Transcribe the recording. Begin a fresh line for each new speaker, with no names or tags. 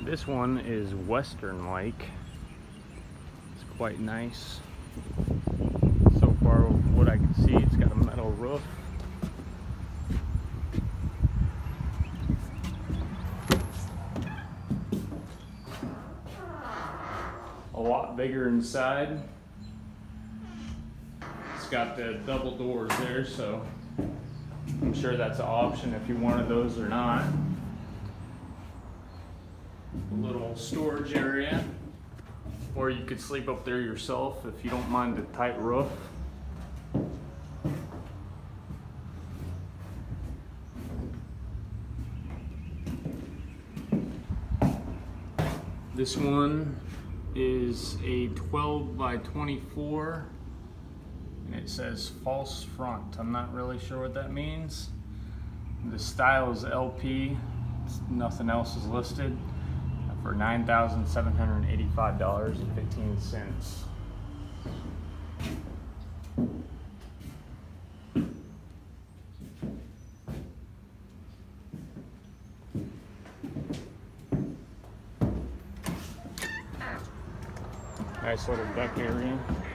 This one is Western Lake. It's quite nice. So far, what I can see, it's got a metal roof. A lot bigger inside. It's got the double doors there, so I'm sure that's an option if you wanted those or not. A little storage area, or you could sleep up there yourself if you don't mind the tight roof. This one is a 12 by 24 and it says false front. I'm not really sure what that means. The style is LP, nothing else is listed, for $9,785.15. Nice little deck area.